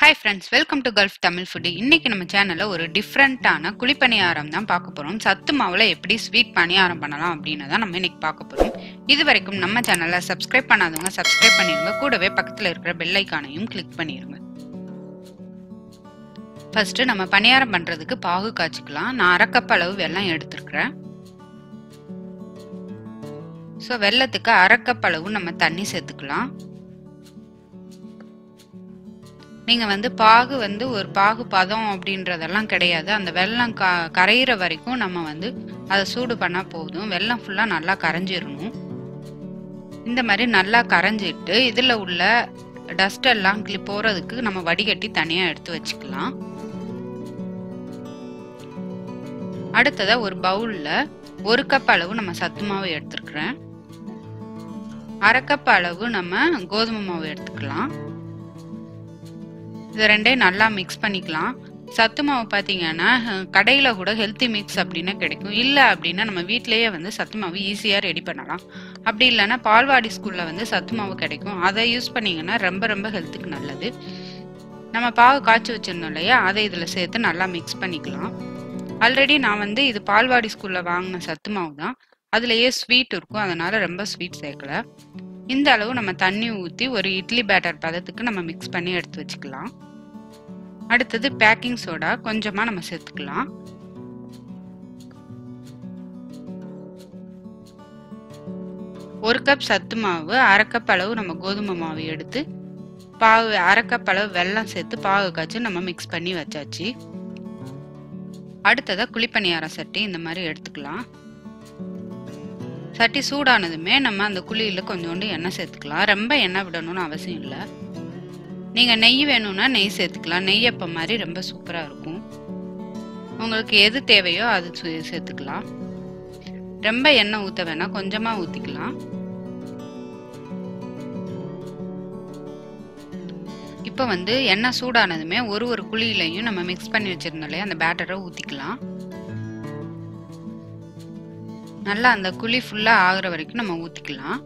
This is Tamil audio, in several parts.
Hi friends, welcome to Gulf Tamil Foodie. இன்னைக்கு நம்ம சேனல்ல ஒரு டிஃபரண்டான குழிப்பணியாரம் தான் பார்க்க போறோம். சத்து மாவுல எப்படி ஸ்வீட் பணியாரம் பண்ணலாம் அப்படினு தான் நம்ம இன்னைக்கு பார்க்க போறோம். இதுவரைக்கும் நம்ம சேனலை சப்ஸ்கிரைப் பண்ணாதவங்க சப்ஸ்கிரைப் பண்ணிருங்க. கூடவே பக்கத்துல இருக்கிற பெல் ஐகானையும் கிளிக் பண்ணிருங்க. ஃபர்ஸ்ட் நம்ம பணியாரம் பண்றதுக்கு பாகு காய்ச்சிக்கலாம். நான் 1/2 கப் அளவு வெல்லம் எடுத்துக்கிறேன். சோ வெல்லத்துக்கு 1/2 கப் அளவு நம்ம தண்ணி சேர்த்துக்கலாம். நீங்க பாகு ஒரு பாகு பதம் அப்படின்றதெல்லாம் கிடையாது. அந்த வெல்லம் கரையிற வரைக்கும் நம்ம அதை சூடு பண்ணா போதும். வெல்லம் ஃபுல்லா நல்லா கரைஞ்சிரணும். இந்த மாதிரி நல்லா கரைஞ்சிட்டு இதுல உள்ள டஸ்ட் எல்லாம் போறதுக்கு நம்ம வடிகட்டி தனியா எடுத்து வச்சுக்கலாம். அடுத்ததா ஒரு பவுல்ல 1 கப் அளவு நம்ம சத்து மாவு எடுத்துக்கிறேன். 1/2 கப் அளவு நம்ம கோதுமை மாவு எடுத்துக்கலாம். இது ரெண்டையும் நல்லா மிக்ஸ் பண்ணிக்கலாம். சத்து மாவு பார்த்தீங்கன்னா கடையில் கூட ஹெல்த்தி மிக்ஸ் அப்படின்னு கிடைக்கும். இல்லை அப்படின்னா நம்ம வீட்டிலேயே சத்து மாவு ஈஸியாக ரெடி பண்ணலாம். அப்படி இல்லைன்னா பால்வாடி ஸ்கூலில் சத்து மாவு கிடைக்கும். அதை யூஸ் பண்ணிங்கன்னா ரொம்ப ரொம்ப ஹெல்த்துக்கு நல்லது. நம்ம பாகு காய்ச்சி வச்சிருந்தோம் இல்லையா, அதை இதில் சேர்த்து நல்லா மிக்ஸ் பண்ணிக்கலாம். ஆல்ரெடி நான் இது பால்வாடி ஸ்கூலில் வாங்கின சத்து மாவு தான். அதுலேயே ஸ்வீட் இருக்கும், அதனால ரொம்ப ஸ்வீட் சேர்க்கல. இந்த அளவு நம்ம தண்ணி ஊற்றி ஒரு இட்லி பேட்டர் பதத்துக்கு நம்ம மிக்ஸ் பண்ணி எடுத்து வச்சுக்கலாம். அடுத்தது பேக்கிங் சோடா கொஞ்சமா நம்ம சேர்த்துக்கலாம். ஒரு கப் சத்து மாவு, 1/2 கப் அளவு நம்ம கோதுமை மாவு எடுத்து பாகு 1/2 கப் அளவு வெல்லம் சேர்த்து பாகு காய்ச்சி நம்ம மிக்ஸ் பண்ணி வச்சாச்சு. அடுத்ததா குழிப்பணியாரம் சட்டி இந்த மாதிரி எடுத்துக்கலாம். சட்டி சூடானதுமே நம்ம அந்த குழியில கொஞ்சோண்டு எண்ணெய் சேர்த்துக்கலாம். ரொம்ப எண்ணெய் விடணும்னு அவசியம் இல்லை. நீங்க நெய் வேணும்னா நெய் சேர்த்துக்கலாம். நெய் அப்ப மாதிரி ரொம்ப சூப்பரா இருக்கும். உங்களுக்கு எது தேவையோ அது சேர்த்துக்கலாம். ரொம்ப எண்ணெய் ஊத்த வேணாம், கொஞ்சமா ஊத்திக்கலாம். இப்ப எண்ணெய் சூடானதுமே ஒரு குழியிலையும் நம்ம மிக்ஸ் பண்ணி வச்சிருந்தாலே அந்த பேட்டரை ஊத்திக்கலாம். நல்லா அந்த குழி ஃபுல்லா ஆகுற வரைக்கும் நம்ம ஊத்திக்கலாம்.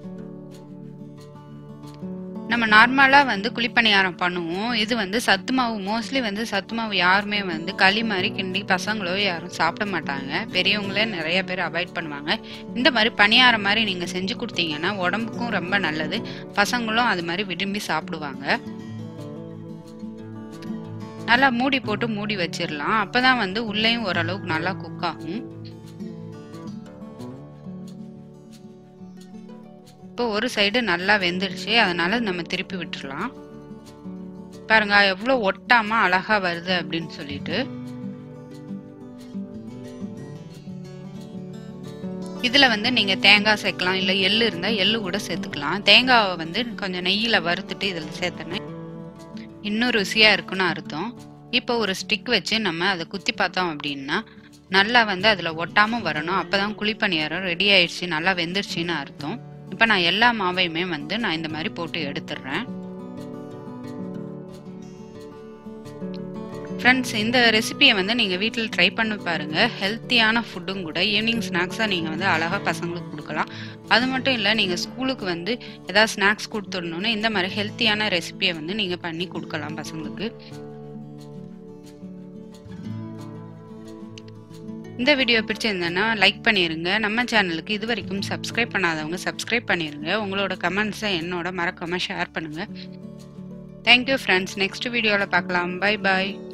நம்ம நார்மலா குழிப்பணியாரம் பண்ணுவோம். இது சத்து மாவு மோஸ்ட்லி சத்து மாவு யாருமே களி மாதிரி கிண்டி பசங்களோ யாரும் சாப்பிட மாட்டாங்க. பெரியவங்களே நிறைய பேர் அவாய்ட் பண்ணுவாங்க. இந்த மாதிரி பணியாரம் மாதிரி நீங்க செஞ்சு கொடுத்தீங்கன்னா உடம்புக்கும் ரொம்ப நல்லது. பசங்களும் அது மாதிரி விரும்பி சாப்பிடுவாங்க. நல்லா மூடி போட்டு மூடி வச்சிடலாம். அப்பதான் உள்ளேயும் ஓரளவுக்கு நல்லா குக் ஆகும். இப்போ ஒரு சைடு நல்லா வெந்துடுச்சு, அதனால நம்ம திருப்பி விட்டுறலாம். பாருங்க எவ்வளவு ஒட்டாம அழகா வருது அப்படின்னு சொல்லிட்டு. இதுல நீங்க தேங்காய் சேர்க்கலாம், இல்ல எள்ளு இருந்தா எள்ளு கூட சேர்த்துக்கலாம். தேங்காவை கொஞ்சம் நெய்யில வறுத்துட்டு இதுல சேர்த்தோன்னா இன்னும் ருசியா இருக்குன்னு அர்த்தம். இப்போ ஒரு ஸ்டிக் வச்சு நம்ம அதை குத்தி பார்த்தோம் அப்படின்னா நல்லா அதுல ஒட்டாம வரணும். அப்பதான் குழிப்பணியாரம் ரெடி ஆயிடுச்சு, நல்லா வெந்துருச்சுன்னு அர்த்தம். இப்ப நான் எல்லா மாவையுமே நான் இந்த மாதிரி போட்டு எடுத்துடுறேன். ஃப்ரெண்ட்ஸ், இந்த ரெசிபியை நீங்க வீட்டில் ட்ரை பண்ணி பாருங்க. ஹெல்த்தியான ஃபுட்டும் கூட. ஈவினிங் ஸ்நாக்ஸா நீங்க அழகா பசங்களுக்கு கொடுக்கலாம். அது மட்டும் இல்ல, நீங்க ஸ்கூலுக்கு ஏதாவது ஸ்நாக்ஸ் கொடுத்துடணும்னு இந்த மாதிரி ஹெல்த்தியான ரெசிபியை நீங்க பண்ணி கொடுக்கலாம் பசங்களுக்கு. இந்த வீடியோ பிடிச்சிருந்தேன்னா லைக் பண்ணிருங்க. நம்ம சேனலுக்கு இது வரைக்கும் சப்ஸ்கிரைப் பண்ணாதவங்க சப்ஸ்கிரைப் பண்ணிருங்க. உங்களோட கமெண்ட்ஸை என்னோட மறக்காம ஷேர் பண்ணுங்க. Thank you friends. நெக்ஸ்ட் வீடியோல பார்க்கலாம். பை பாய்.